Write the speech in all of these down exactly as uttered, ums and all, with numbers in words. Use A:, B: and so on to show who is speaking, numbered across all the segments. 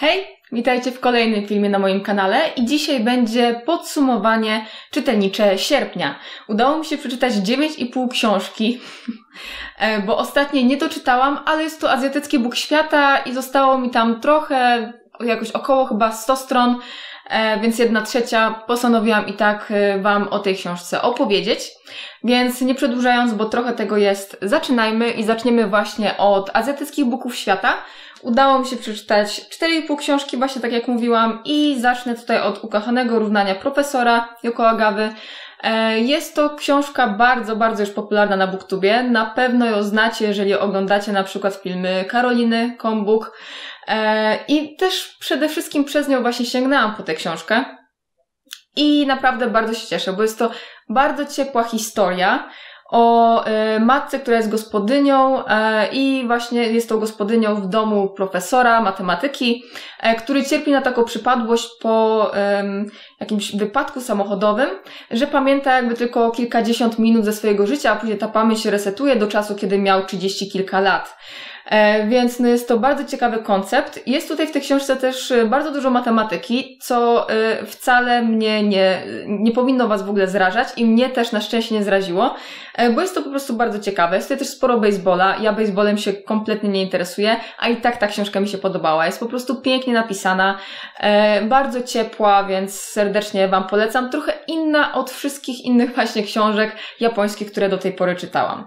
A: Hej, witajcie w kolejnym filmie na moim kanale i dzisiaj będzie podsumowanie czytelnicze sierpnia. Udało mi się przeczytać dziewięć i pół książki, bo ostatnie nie doczytałam, ale jest to azjatycki Bóg świata i zostało mi tam trochę, jakoś około chyba sto stron, więc jedna trzecia postanowiłam i tak Wam o tej książce opowiedzieć. Więc nie przedłużając, bo trochę tego jest, zaczynajmy i zaczniemy właśnie od azjatyckich Bóg świata. Udało mi się przeczytać cztery i pół książki, właśnie tak jak mówiłam, i zacznę tutaj od Ukochanego równania profesora Yoko Agawy. Jest to książka bardzo, bardzo już popularna na BookTubie. Na pewno ją znacie, jeżeli oglądacie na przykład filmy Karoliny Kombuk. I też przede wszystkim przez nią właśnie sięgnęłam po tę książkę. I naprawdę bardzo się cieszę, bo jest to bardzo ciepła historia o y, matce, która jest gospodynią y, i właśnie jest to gospodynią w domu profesora matematyki, y, który cierpi na taką przypadłość po y, jakimś wypadku samochodowym, że pamięta jakby tylko kilkadziesiąt minut ze swojego życia, a później ta pamięć się resetuje do czasu, kiedy miał trzydzieści kilka lat. E, więc no jest to bardzo ciekawy koncept. Jest tutaj w tej książce też bardzo dużo matematyki, co e, wcale mnie nie, nie powinno Was w ogóle zrażać i mnie też na szczęście nie zraziło, e, bo jest to po prostu bardzo ciekawe. Jest tutaj też sporo baseballa. Ja baseballem się kompletnie nie interesuję, a i tak ta książka mi się podobała. Jest po prostu pięknie napisana, e, bardzo ciepła, więc serdecznie Wam polecam. Trochę inna od wszystkich innych właśnie książek japońskich, które do tej pory czytałam.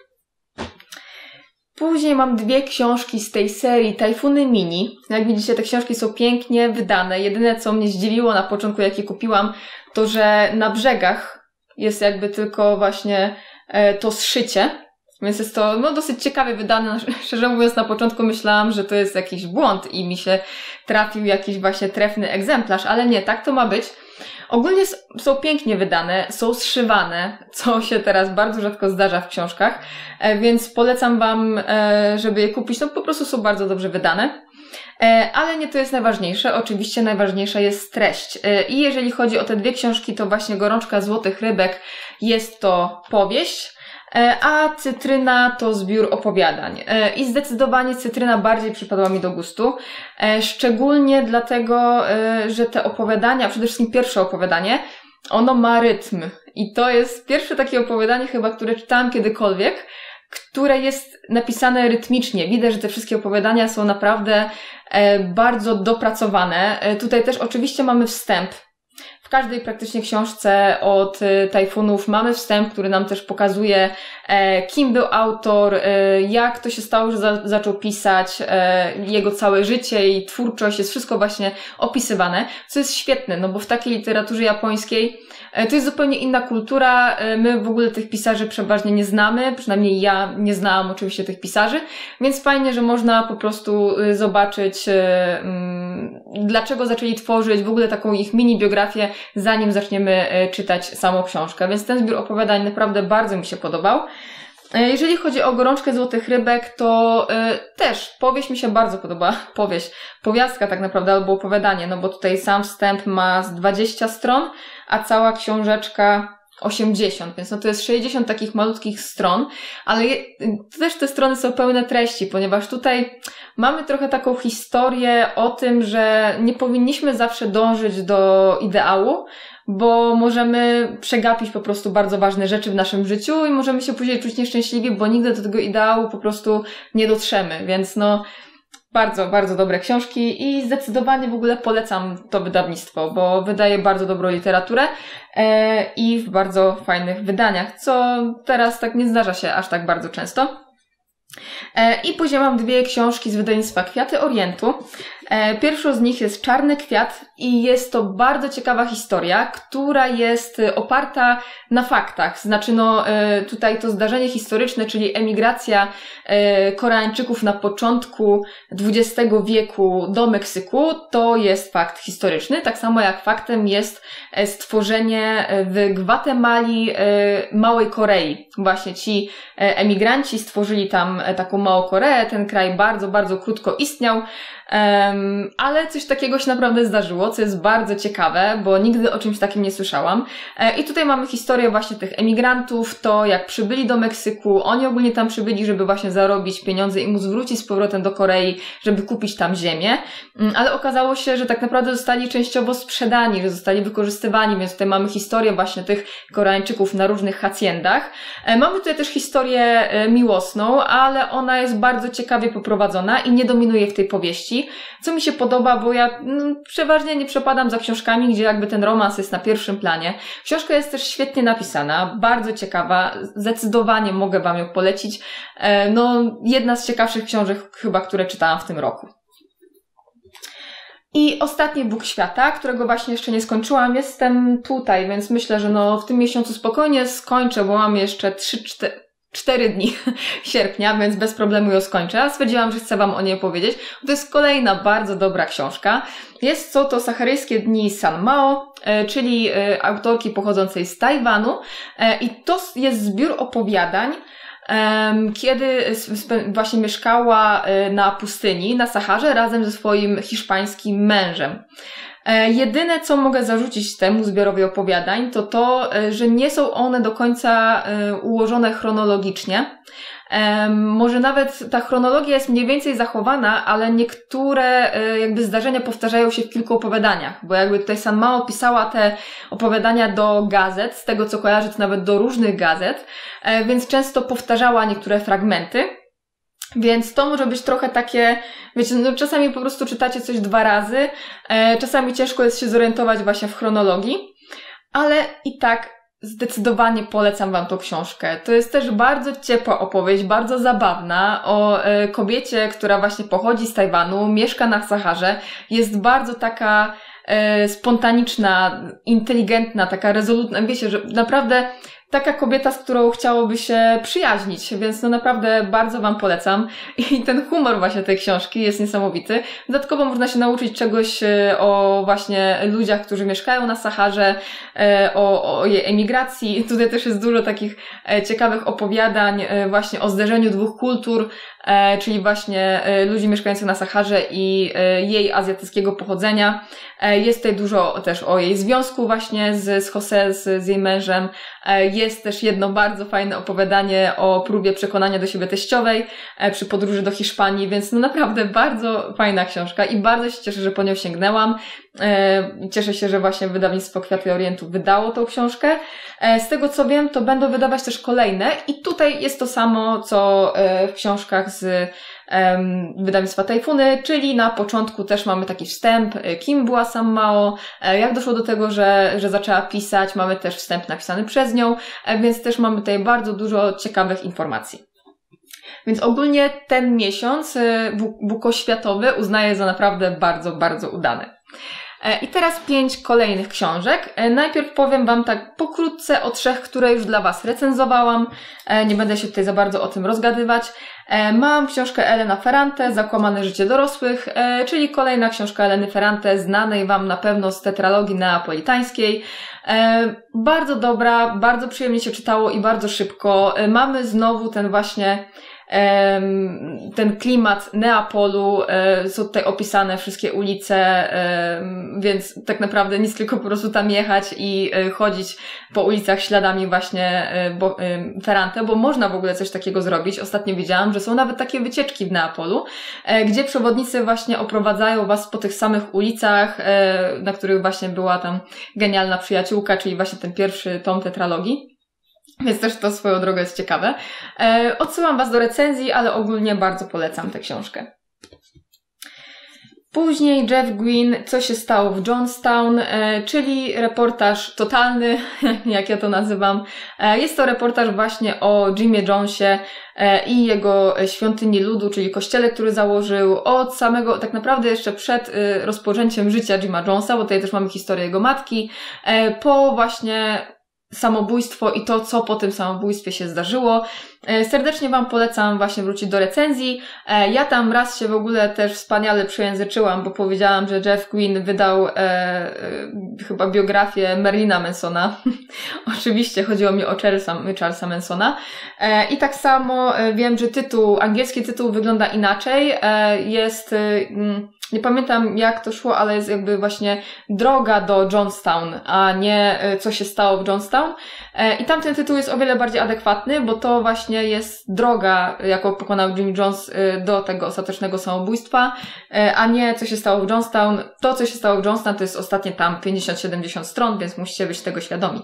A: Później mam dwie książki z tej serii Tajfuny Mini. Jak widzicie, te książki są pięknie wydane. Jedyne, co mnie zdziwiło na początku, jak je kupiłam, to że na brzegach jest jakby tylko właśnie e, to zszycie. Więc jest to no, dosyć ciekawie wydane. Szczerze mówiąc, na początku myślałam, że to jest jakiś błąd i mi się trafił jakiś właśnie trefny egzemplarz, ale nie, tak to ma być. Ogólnie są pięknie wydane, są zszywane, co się teraz bardzo rzadko zdarza w książkach, więc polecam Wam, żeby je kupić, no po prostu są bardzo dobrze wydane. Ale nie to jest najważniejsze, oczywiście najważniejsza jest treść. I jeżeli chodzi o te dwie książki, to właśnie Gorączka Złotych Rybek jest to powieść, a Cytryna to zbiór opowiadań. I zdecydowanie Cytryna bardziej przypadła mi do gustu. Szczególnie dlatego, że te opowiadania, przede wszystkim pierwsze opowiadanie, ono ma rytm. I to jest pierwsze takie opowiadanie chyba, które czytałam kiedykolwiek, które jest napisane rytmicznie. Widać, że te wszystkie opowiadania są naprawdę bardzo dopracowane. Tutaj też oczywiście mamy wstęp. W każdej praktycznie książce od Tajfunów mamy wstęp, który nam też pokazuje, e, kim był autor, e, jak to się stało, że za, zaczął pisać, e, jego całe życie i twórczość, jest wszystko właśnie opisywane, co jest świetne, no bo w takiej literaturze japońskiej e, to jest zupełnie inna kultura, e, my w ogóle tych pisarzy przeważnie nie znamy, przynajmniej ja nie znałam oczywiście tych pisarzy, więc fajnie, że można po prostu e, zobaczyć, e, m, dlaczego zaczęli tworzyć w ogóle taką ich mini biografię, zanim zaczniemy czytać samą książkę. Więc ten zbiór opowiadań naprawdę bardzo mi się podobał. Jeżeli chodzi o Gorączkę Złotych Rybek, to y, też powieść mi się bardzo podoba. Powieść, powiastka tak naprawdę, albo opowiadanie, no bo tutaj sam wstęp ma z dwadzieścia stron, a cała książeczka osiemdziesiąt, więc no to jest sześćdziesiąt takich malutkich stron, ale je, też te strony są pełne treści, ponieważ tutaj mamy trochę taką historię o tym, że nie powinniśmy zawsze dążyć do ideału, bo możemy przegapić po prostu bardzo ważne rzeczy w naszym życiu i możemy się później czuć nieszczęśliwi, bo nigdy do tego ideału po prostu nie dotrzemy, więc no bardzo, bardzo dobre książki i zdecydowanie w ogóle polecam to wydawnictwo, bo wydaje bardzo dobrą literaturę e, i w bardzo fajnych wydaniach, co teraz tak nie zdarza się aż tak bardzo często. E, I później mam dwie książki z wydawnictwa Kwiaty Orientu. E, pierwszą z nich jest Czarny Kwiat i jest to bardzo ciekawa historia, która jest oparta na faktach. Znaczy no e, tutaj to zdarzenie historyczne, czyli emigracja e, Koreańczyków na początku dwudziestego wieku do Meksyku, to jest fakt historyczny. Tak samo jak faktem jest stworzenie w Gwatemali e, Małej Korei. Właśnie ci e, emigranci stworzyli tam taką Małą Koreę. Ten kraj bardzo, bardzo krótko istniał. Um, ale coś takiego się naprawdę zdarzyło, co jest bardzo ciekawe, bo nigdy o czymś takim nie słyszałam. E, I tutaj mamy historię właśnie tych emigrantów, to jak przybyli do Meksyku, oni ogólnie tam przybyli, żeby właśnie zarobić pieniądze i móc wrócić z powrotem do Korei, żeby kupić tam ziemię, um, ale okazało się, że tak naprawdę zostali częściowo sprzedani, że zostali wykorzystywani, więc tutaj mamy historię właśnie tych Koreańczyków na różnych haciendach. E, mamy tutaj też historię e, miłosną, ale ona jest bardzo ciekawie poprowadzona i nie dominuje w tej powieści, co mi się podoba, bo ja no, przeważnie nie przepadam za książkami, gdzie jakby ten romans jest na pierwszym planie. Książka jest też świetnie napisana, bardzo ciekawa, zdecydowanie mogę Wam ją polecić. E, no, jedna z ciekawszych książek chyba, które czytałam w tym roku. I ostatni Bóg Świata, którego właśnie jeszcze nie skończyłam, jestem tutaj, więc myślę, że no w tym miesiącu spokojnie skończę, bo mam jeszcze trzy cztery dni sierpnia, więc bez problemu ją skończę. A stwierdziłam, że chcę Wam o niej powiedzieć. To jest kolejna bardzo dobra książka. Jest co to Saharyjskie dni San Mao, czyli autorki pochodzącej z Tajwanu. I to jest zbiór opowiadań, kiedy właśnie mieszkała na pustyni, na Saharze razem ze swoim hiszpańskim mężem. Jedyne, co mogę zarzucić temu zbiorowi opowiadań, to to, że nie są one do końca ułożone chronologicznie. Może nawet ta chronologia jest mniej więcej zachowana, ale niektóre jakby zdarzenia powtarzają się w kilku opowiadaniach, bo jakby tutaj San Mao pisała te opowiadania do gazet, z tego co kojarzę to nawet do różnych gazet, więc często powtarzała niektóre fragmenty. Więc to może być trochę takie, wiecie, no czasami po prostu czytacie coś dwa razy, e, czasami ciężko jest się zorientować właśnie w chronologii, ale i tak zdecydowanie polecam Wam tą książkę. To jest też bardzo ciepła opowieść, bardzo zabawna o e, kobiecie, która właśnie pochodzi z Tajwanu, mieszka na Saharze, jest bardzo taka e, spontaniczna, inteligentna, taka rezolutna, wiecie, że naprawdę taka kobieta, z którą chciałoby się przyjaźnić, więc no naprawdę bardzo Wam polecam. I ten humor właśnie tej książki jest niesamowity. Dodatkowo można się nauczyć czegoś o właśnie ludziach, którzy mieszkają na Saharze, o, o jej emigracji. Tutaj też jest dużo takich ciekawych opowiadań właśnie o zderzeniu dwóch kultur, czyli właśnie ludzi mieszkających na Saharze i jej azjatyckiego pochodzenia. Jest tutaj dużo też o jej związku właśnie z, z José, z, z jej mężem. Jest też jedno bardzo fajne opowiadanie o próbie przekonania do siebie teściowej przy podróży do Hiszpanii, więc no naprawdę bardzo fajna książka i bardzo się cieszę, że po nią sięgnęłam. Cieszę się, że właśnie wydawnictwo Kwiaty Orientu wydało tą książkę. Z tego co wiem, to będą wydawać też kolejne i tutaj jest to samo, co w książkach z wydawnictwa Tajfuny, czyli na początku też mamy taki wstęp, kim była San Mao, jak doszło do tego, że, że zaczęła pisać, mamy też wstęp napisany przez nią, więc też mamy tutaj bardzo dużo ciekawych informacji. Więc ogólnie ten miesiąc bukoświatowy uznaję za naprawdę bardzo, bardzo udany. I teraz pięć kolejnych książek. Najpierw powiem Wam tak pokrótce o trzech, które już dla Was recenzowałam. Nie będę się tutaj za bardzo o tym rozgadywać. Mam książkę Elena Ferrante, Zakłamane życie dorosłych, czyli kolejna książka Eleny Ferrante, znanej Wam na pewno z tetralogii neapolitańskiej. Bardzo dobra, bardzo przyjemnie się czytało i bardzo szybko. Mamy znowu ten właśnie ten klimat Neapolu, są tutaj opisane wszystkie ulice, więc tak naprawdę nic, tylko po prostu tam jechać i chodzić po ulicach śladami właśnie Ferrante, bo można w ogóle coś takiego zrobić. Ostatnio widziałam, że są nawet takie wycieczki w Neapolu, gdzie przewodnicy właśnie oprowadzają Was po tych samych ulicach, na których właśnie była tam genialna przyjaciółka, czyli właśnie ten pierwszy tom tetralogii. Więc też to swoją drogą jest ciekawe. E, odsyłam Was do recenzji, ale ogólnie bardzo polecam tę książkę. Później Jeff Green, Co się stało w Jonestown, e, czyli reportaż totalny, jak ja to nazywam. E, jest to reportaż właśnie o Jimie Jonesie e, i jego świątyni ludu, czyli kościele, który założył od samego, tak naprawdę jeszcze przed e, rozpoczęciem życia Jima Jonesa, bo tutaj też mamy historię jego matki, e, po właśnie samobójstwo i to, co po tym samobójstwie się zdarzyło. Serdecznie Wam polecam właśnie wrócić do recenzji. Ja tam raz się w ogóle też wspaniale przejęzyczyłam, bo powiedziałam, że Jeff Green wydał e, e, chyba biografię Marilina Mansona. Oczywiście chodziło mi o Charlesa, Charlesa Mansona. E, I tak samo wiem, że tytuł, angielski tytuł wygląda inaczej. E, jest... E, nie pamiętam jak to szło, ale jest jakby właśnie droga do Johnstown, a nie co się stało w Johnstown. I tamten tytuł jest o wiele bardziej adekwatny, bo to właśnie jest droga, jaką pokonał Jimmy Jones do tego ostatecznego samobójstwa, a nie co się stało w Johnstown. To, co się stało w Johnstown, to jest ostatnie tam pięćdziesiąt siedemdziesiąt stron, więc musicie być tego świadomi.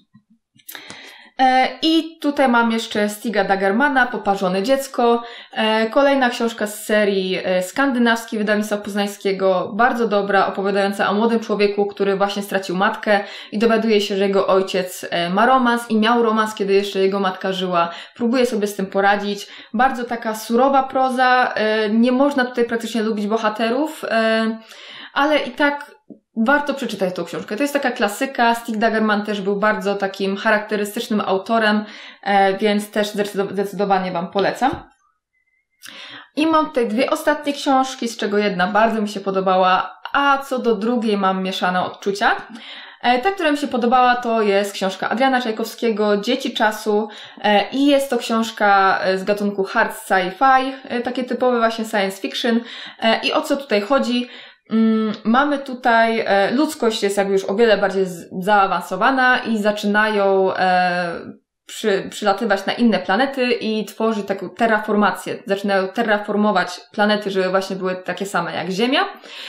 A: I tutaj mam jeszcze Stiga Dagermana, Poparzone dziecko. Kolejna książka z serii skandynawskiej wydawnictwa poznańskiego, bardzo dobra, opowiadająca o młodym człowieku, który właśnie stracił matkę i dowiaduje się, że jego ojciec ma romans i miał romans, kiedy jeszcze jego matka żyła. Próbuje sobie z tym poradzić. Bardzo taka surowa proza. Nie można tutaj praktycznie lubić bohaterów, ale i tak warto przeczytać tą książkę. To jest taka klasyka. Stig Dagerman też był bardzo takim charakterystycznym autorem, więc też zdecydowanie Wam polecam. I mam tutaj dwie ostatnie książki, z czego jedna bardzo mi się podobała, a co do drugiej mam mieszane odczucia. Ta, która mi się podobała, to jest książka Adriana Czajkowskiego, Dzieci czasu, i jest to książka z gatunku hard sci-fi, takie typowe właśnie science fiction. I o co tutaj chodzi? Mamy tutaj, ludzkość jest jakby już o wiele bardziej zaawansowana i zaczynają przy, przylatywać na inne planety i tworzyć taką terraformację. Zaczynają terraformować planety, żeby właśnie były takie same jak Ziemia.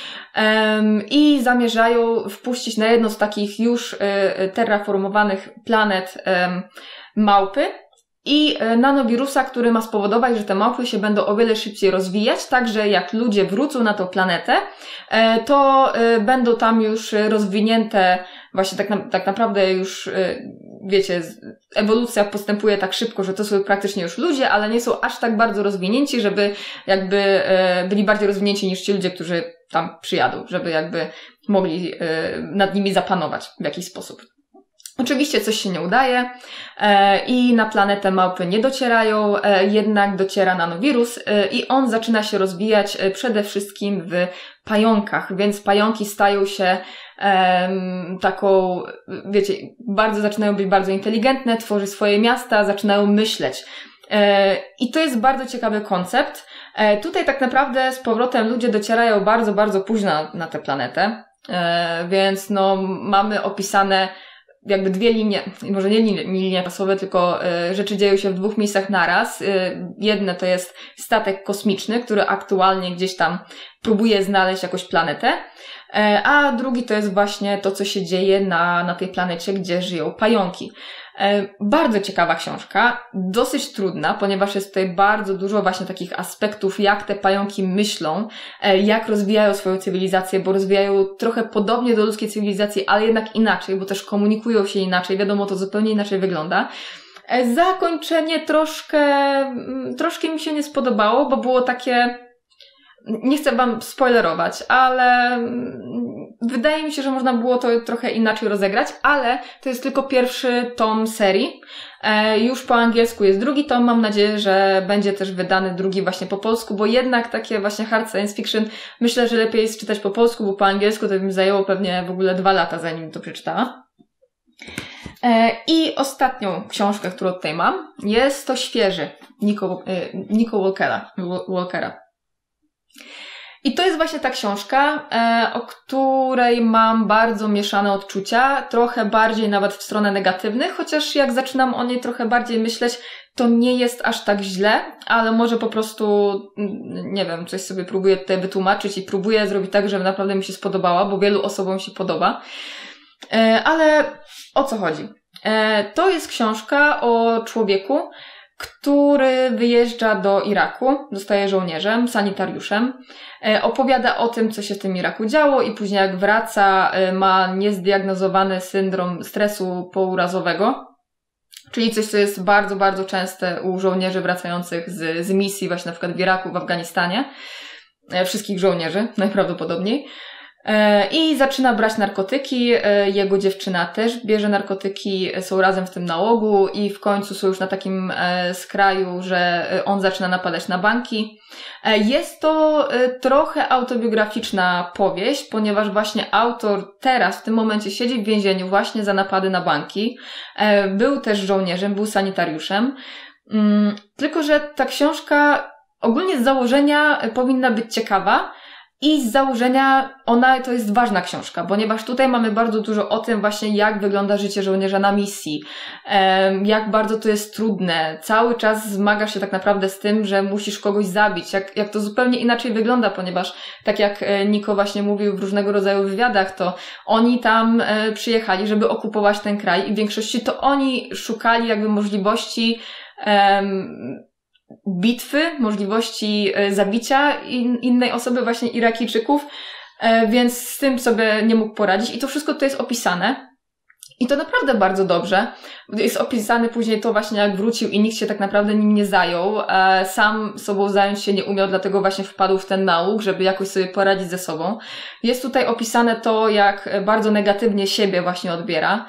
A: I zamierzają wpuścić na jedną z takich już terraformowanych planet małpy i nanowirusa, który ma spowodować, że te małpy się będą o wiele szybciej rozwijać, tak że jak ludzie wrócą na tą planetę, to będą tam już rozwinięte, właśnie tak, na, tak naprawdę już, wiecie, ewolucja postępuje tak szybko, że to są praktycznie już ludzie, ale nie są aż tak bardzo rozwinięci, żeby jakby byli bardziej rozwinięci niż ci ludzie, którzy tam przyjadą, żeby jakby mogli nad nimi zapanować w jakiś sposób. Oczywiście coś się nie udaje e, i na planetę małpy nie docierają, e, jednak dociera nanowirus e, i on zaczyna się rozwijać e, przede wszystkim w pająkach, więc pająki stają się e, taką, wiecie, bardzo zaczynają być bardzo inteligentne, tworzy swoje miasta, zaczynają myśleć. E, I to jest bardzo ciekawy koncept. E, tutaj tak naprawdę z powrotem ludzie docierają bardzo, bardzo późno na, na tę planetę, e, więc no mamy opisane jakby dwie linie, może nie linie, linie czasowe, tylko y, rzeczy dzieją się w dwóch miejscach naraz. Y, jedne to jest statek kosmiczny, który aktualnie gdzieś tam próbuje znaleźć jakąś planetę, y, a drugi to jest właśnie to, co się dzieje na, na tej planecie, gdzie żyją pająki. Bardzo ciekawa książka, dosyć trudna, ponieważ jest tutaj bardzo dużo właśnie takich aspektów, jak te pająki myślą, jak rozwijają swoją cywilizację, bo rozwijają trochę podobnie do ludzkiej cywilizacji, ale jednak inaczej, bo też komunikują się inaczej, wiadomo, to zupełnie inaczej wygląda. Zakończenie troszkę, troszkę mi się nie spodobało, bo było takie, nie chcę Wam spoilerować, ale wydaje mi się, że można było to trochę inaczej rozegrać, ale to jest tylko pierwszy tom serii. E, już po angielsku jest drugi tom, mam nadzieję, że będzie też wydany drugi właśnie po polsku, bo jednak takie właśnie hard science fiction myślę, że lepiej jest czytać po polsku, bo po angielsku to by mi zajęło pewnie w ogóle dwa lata, zanim to przeczytała. E, I ostatnią książkę, którą tutaj mam, jest to Świeży Nico, e, Nico Walkera. Walkera. I to jest właśnie ta książka, e, o której mam bardzo mieszane odczucia, trochę bardziej nawet w stronę negatywnych, chociaż jak zaczynam o niej trochę bardziej myśleć, to nie jest aż tak źle, ale może po prostu, nie wiem, coś sobie próbuję tutaj wytłumaczyć i próbuję zrobić tak, żeby naprawdę mi się spodobała, bo wielu osobom się podoba. E, ale o co chodzi? E, to jest książka o człowieku, który wyjeżdża do Iraku, zostaje żołnierzem, sanitariuszem, e, opowiada o tym, co się w tym Iraku działo i później jak wraca, e, ma niezdiagnozowany syndrom stresu pourazowego, czyli coś, co jest bardzo, bardzo częste u żołnierzy wracających z, z misji właśnie na przykład w Iraku, w Afganistanie, e, wszystkich żołnierzy najprawdopodobniej. I zaczyna brać narkotyki, jego dziewczyna też bierze narkotyki, są razem w tym nałogu i w końcu są już na takim skraju, że on zaczyna napadać na banki. Jest to trochę autobiograficzna powieść, ponieważ właśnie autor teraz w tym momencie siedzi w więzieniu właśnie za napady na banki. Był też żołnierzem, był sanitariuszem, tylko że ta książka ogólnie z założenia powinna być ciekawa, I z założenia ona to jest ważna książka, ponieważ tutaj mamy bardzo dużo o tym właśnie, jak wygląda życie żołnierza na misji, jak bardzo to jest trudne. Cały czas zmagasz się tak naprawdę z tym, że musisz kogoś zabić, jak, jak to zupełnie inaczej wygląda, ponieważ tak jak Niko właśnie mówił w różnego rodzaju wywiadach, to oni tam przyjechali, żeby okupować ten kraj i w większości to oni szukali jakby możliwości um, bitwy, możliwości zabicia in, innej osoby, właśnie Irakijczyków, więc z tym sobie nie mógł poradzić i to wszystko to jest opisane i to naprawdę bardzo dobrze. Jest opisane później to właśnie, jak wrócił i nikt się tak naprawdę nim nie zajął, sam sobą zająć się nie umiał, dlatego właśnie wpadł w ten nauk, żeby jakoś sobie poradzić ze sobą. Jest tutaj opisane to, jak bardzo negatywnie siebie właśnie odbiera.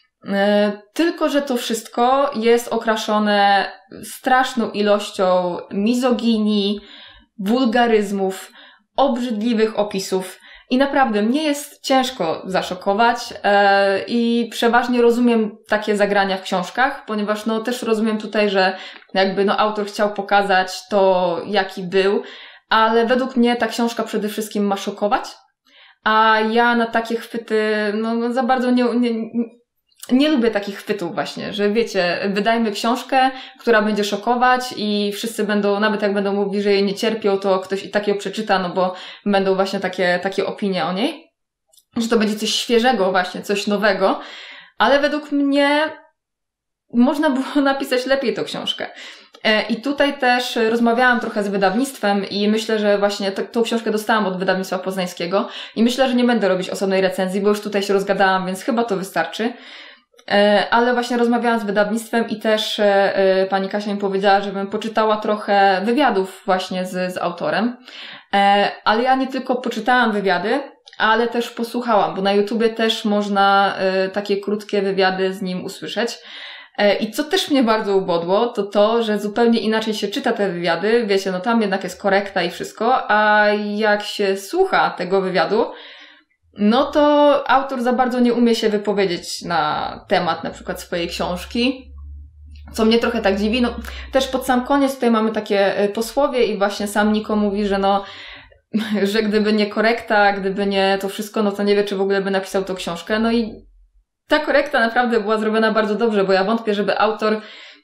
A: Tylko że to wszystko jest okraszone straszną ilością mizoginii, wulgaryzmów, obrzydliwych opisów i naprawdę mnie jest ciężko zaszokować i przeważnie rozumiem takie zagrania w książkach, ponieważ no też rozumiem tutaj, że jakby no autor chciał pokazać to, jaki był, ale według mnie ta książka przede wszystkim ma szokować, a ja na takie chwyty no, no za bardzo nie, nie Nie lubię takich chwytów właśnie, że wiecie, wydajmy książkę, która będzie szokować i wszyscy będą, nawet jak będą mówili, że jej nie cierpią, to ktoś i tak ją przeczyta, no bo będą właśnie takie, takie opinie o niej. Że to będzie coś świeżego właśnie, coś nowego, ale według mnie można było napisać lepiej tą książkę. I tutaj też rozmawiałam trochę z wydawnictwem i myślę, że właśnie t- tą książkę dostałam od wydawnictwa poznańskiego i myślę, że nie będę robić osobnej recenzji, bo już tutaj się rozgadałam, więc chyba to wystarczy. Ale właśnie rozmawiałam z wydawnictwem i też pani Kasia mi powiedziała, żebym poczytała trochę wywiadów właśnie z, z autorem. Ale ja nie tylko poczytałam wywiady, ale też posłuchałam, bo na YouTubie też można takie krótkie wywiady z nim usłyszeć. I co też mnie bardzo ubodło, to to, że zupełnie inaczej się czyta te wywiady. Wiecie, no tam jednak jest korekta i wszystko, a jak się słucha tego wywiadu, no to autor za bardzo nie umie się wypowiedzieć na temat na przykład swojej książki, co mnie trochę tak dziwi. No też pod sam koniec tutaj mamy takie posłowie i właśnie sam Niko mówi, że no, że gdyby nie korekta, gdyby nie to wszystko, no to nie wie, czy w ogóle by napisał tą książkę. No i ta korekta naprawdę była zrobiona bardzo dobrze, bo ja wątpię, żeby autor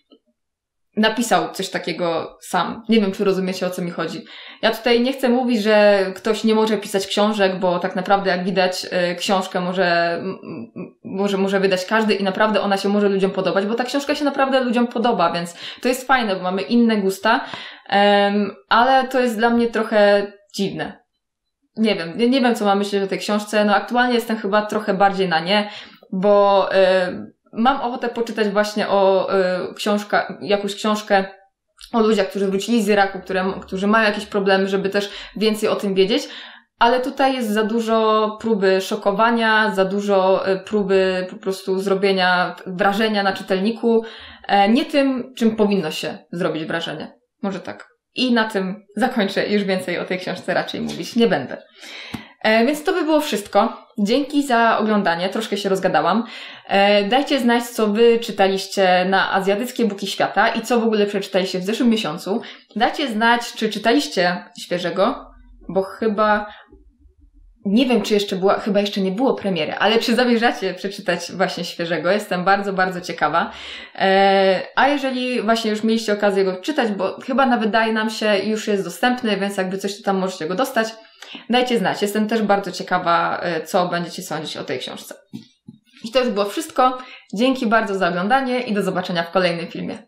A: napisał coś takiego sam. Nie wiem, czy rozumiecie, o co mi chodzi. Ja tutaj nie chcę mówić, że ktoś nie może pisać książek, bo tak naprawdę jak widać książkę może, może, może wydać każdy i naprawdę ona się może ludziom podobać, bo ta książka się naprawdę ludziom podoba, więc to jest fajne, bo mamy inne gusta, um, ale to jest dla mnie trochę dziwne. Nie wiem, nie, nie wiem, co mam myśleć o tej książce. No aktualnie jestem chyba trochę bardziej na nie, bo y, mam ochotę poczytać właśnie o y, książka, jakąś książkę o ludziach, którzy wrócili z Iraku, które, którzy mają jakieś problemy, żeby też więcej o tym wiedzieć, ale tutaj jest za dużo próby szokowania, za dużo y, próby po prostu zrobienia wrażenia na czytelniku, y, nie tym, czym powinno się zrobić wrażenie. Może tak. I na tym zakończę, już więcej o tej książce raczej mówić nie będę. E, więc to by było wszystko. Dzięki za oglądanie, troszkę się rozgadałam. E, dajcie znać, co wy czytaliście na Azjatyckie Buki Świata i co w ogóle przeczytaliście w zeszłym miesiącu. Dajcie znać, czy czytaliście świeżego, bo chyba... Nie wiem, czy jeszcze była, chyba jeszcze nie było premiery, ale czy zamierzacie przeczytać właśnie świeżego? Jestem bardzo, bardzo ciekawa. E, a jeżeli właśnie już mieliście okazję go czytać, bo chyba na wydaje nam się już jest dostępny, więc jakby coś, to tam możecie go dostać. Dajcie znać. Jestem też bardzo ciekawa, co będziecie sądzić o tej książce. I to już było wszystko. Dzięki bardzo za oglądanie i do zobaczenia w kolejnym filmie.